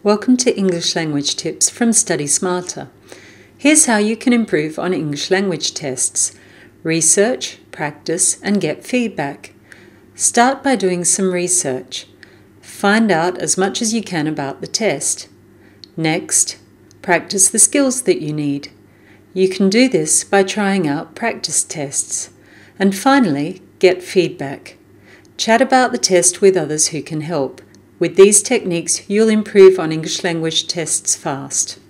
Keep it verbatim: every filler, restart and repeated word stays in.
Welcome to English Language Tips from STUDYSmarter. Here's how you can improve on English language tests. Research, practice, and get feedback. Start by doing some research. Find out as much as you can about the test. Next, practice the skills that you need. You can do this by trying out practice tests. And finally, get feedback. Chat about the test with others who can help. With these techniques, you'll improve on English language tests fast.